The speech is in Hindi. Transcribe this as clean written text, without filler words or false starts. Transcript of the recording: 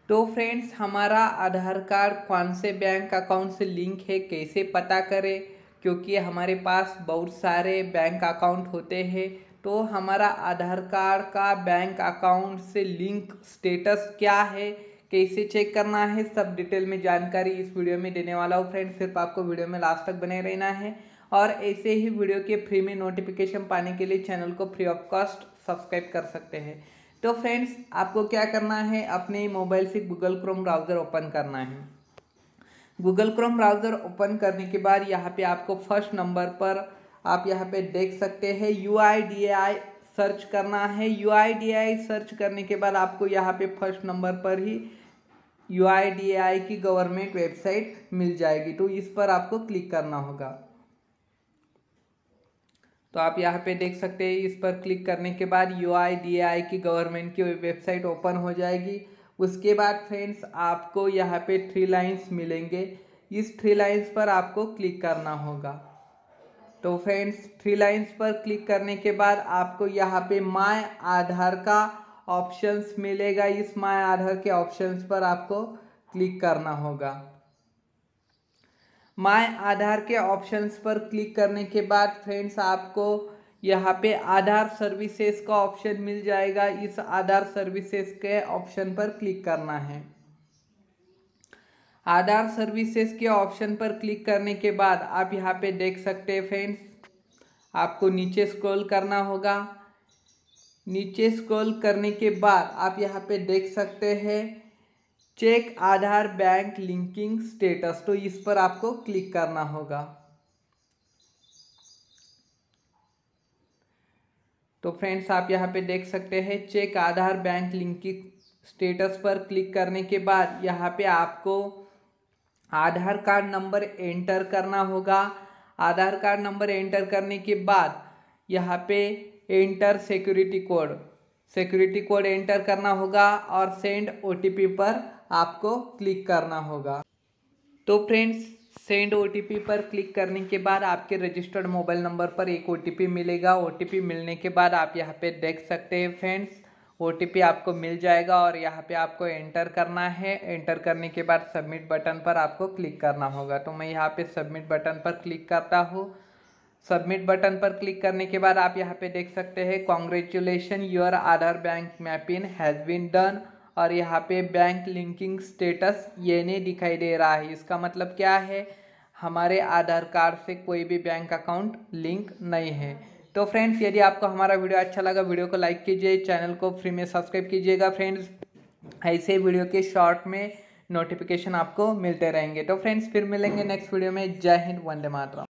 तो फ्रेंड्स, हमारा आधार कार्ड कौन से बैंक अकाउंट से लिंक है कैसे पता करें, क्योंकि हमारे पास बहुत सारे बैंक अकाउंट होते हैं। तो हमारा आधार कार्ड का बैंक अकाउंट से लिंक स्टेटस क्या है, कैसे चेक करना है, सब डिटेल में जानकारी इस वीडियो में देने वाला हूँ। फ्रेंड्स, सिर्फ आपको वीडियो में लास्ट तक बने रहना है और ऐसे ही वीडियो के फ्री में नोटिफिकेशन पाने के लिए चैनल को फ्री ऑफ कॉस्ट सब्सक्राइब कर सकते हैं। तो फ्रेंड्स, आपको क्या करना है, अपने मोबाइल से गूगल क्रोम ब्राउज़र ओपन करना है। गूगल क्रोम ब्राउज़र ओपन करने के बाद यहाँ पे आपको फर्स्ट नंबर पर आप यहाँ पे देख सकते हैं UIDAI सर्च करना है। UIDAI सर्च करने के बाद आपको यहाँ पे फर्स्ट नंबर पर ही UIDAI की गवर्नमेंट वेबसाइट मिल जाएगी, तो इस पर आपको क्लिक करना होगा। तो आप यहाँ पे देख सकते हैं, इस पर क्लिक करने के बाद UIDAI की गवर्नमेंट की वेबसाइट ओपन हो जाएगी। उसके बाद फ्रेंड्स, आपको यहाँ पे 3 लाइन्स मिलेंगे, इस 3 लाइन्स पर आपको क्लिक करना होगा। तो फ्रेंड्स, 3 लाइन्स पर क्लिक करने के बाद आपको यहाँ पे माय आधार का ऑप्शंस मिलेगा। इस माय आधार के ऑप्शंस पर आपको क्लिक करना होगा। माय आधार के ऑप्शंस पर क्लिक करने के बाद फ्रेंड्स, आपको यहाँ पे आधार सर्विसेज का ऑप्शन मिल जाएगा। इस आधार सर्विसेज के ऑप्शन पर क्लिक करना है। आधार सर्विसेज के ऑप्शन पर क्लिक करने के बाद आप यहाँ पे देख सकते हैं फ्रेंड्स, आपको नीचे स्क्रॉल करना होगा। नीचे स्क्रॉल करने के बाद आप यहाँ पे देख सकते हैं check Aadhaar bank linking status, तो इस पर आपको क्लिक करना होगा। तो फ्रेंड्स, आप यहाँ पे देख सकते हैं check Aadhaar bank linking status पर क्लिक करने के बाद यहाँ पे आपको आधार कार्ड नंबर एंटर करना होगा। आधार कार्ड नंबर एंटर करने के बाद यहाँ पे एंटर सिक्योरिटी कोड एंटर करना होगा और सेंड OTP पर आपको क्लिक करना होगा। तो फ्रेंड्स, सेंड OTP पर क्लिक करने के बाद आपके रजिस्टर्ड मोबाइल नंबर पर एक OTP मिलेगा। OTP मिलने के बाद आप यहाँ पे देख सकते हैं फ्रेंड्स, OTP आपको मिल जाएगा और यहाँ पे आपको एंटर करना है। एंटर करने के बाद सबमिट बटन पर आपको क्लिक करना होगा। तो मैं यहाँ पे सबमिट बटन पर क्लिक करता हूँ। सबमिट बटन पर क्लिक करने के बाद आप यहाँ पे देख सकते हैं congratulation, your Aadhaar bank mapping has been done, और यहाँ पे बैंक लिंकिंग स्टेटस ये नहीं दिखाई दे रहा है। इसका मतलब क्या है, हमारे आधार कार्ड से कोई भी बैंक अकाउंट लिंक नहीं है। तो फ्रेंड्स, यदि आपको हमारा वीडियो अच्छा लगा, वीडियो को लाइक कीजिए, चैनल को फ्री में सब्सक्राइब कीजिएगा। फ्रेंड्स, ऐसे वीडियो के शॉर्ट में नोटिफिकेशन आपको मिलते रहेंगे। तो फ्रेंड्स, फिर मिलेंगे नेक्स्ट वीडियो में। जय हिंद, वंदे मातरम।